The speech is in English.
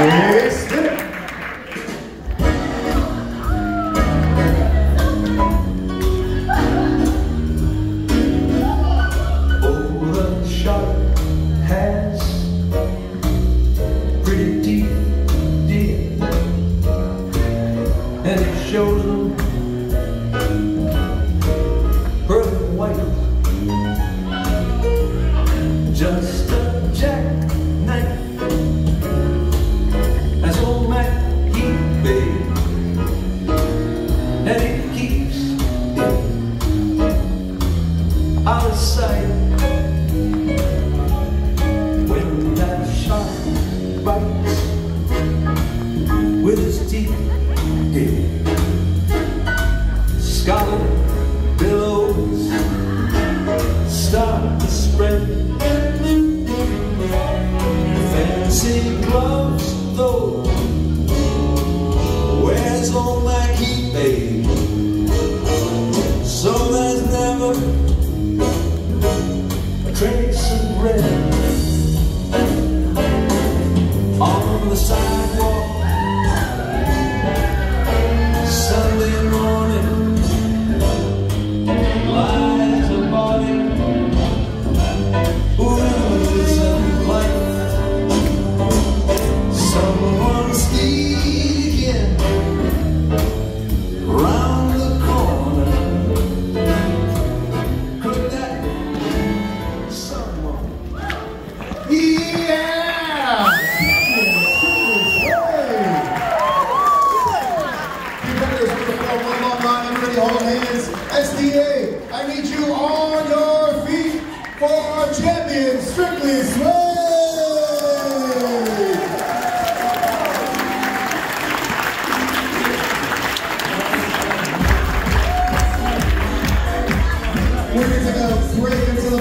Shows them pearly white, just a jackknife. That's old Mac he made, and it keeps it out of sight. When that shark bites with his teeth, scarlet billows start to spread. Fancy gloves, though, where's old Mackie, babe? So there's never a trace of red on the sidewalk. Sunday morning lies a body oozing life. Someone sneaking round the corner. Could that someone? Yeah! Everybody hold hands. SDA, I need you on your feet for our champion, Strictly Sway! We're going to take a break until